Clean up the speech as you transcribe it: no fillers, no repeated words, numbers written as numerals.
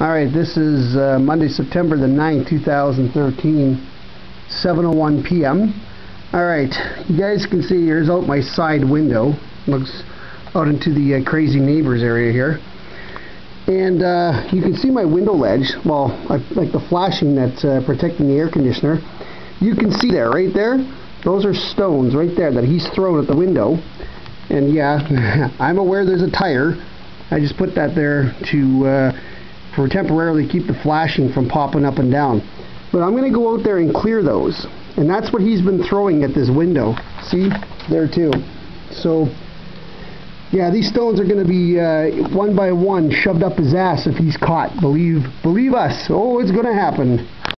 Alright, this is Monday, September the 9th, 2013, 7:01 p.m. Alright, you guys can see here's out my side window. Looks out into the crazy neighbors area here. And you can see my window ledge, well, like the flashing that's protecting the air conditioner. You can see there, right there, those are stones right there that he's thrown at the window. And yeah, I'm aware there's a tire. I just put that there to for temporarily keep the flashing from popping up and down. But I'm going to go out there and clear those. And that's what he's been throwing at this window. See? There too. So, yeah, these stones are going to be one by one shoved up his ass if he's caught. Believe us. Oh, it's going to happen.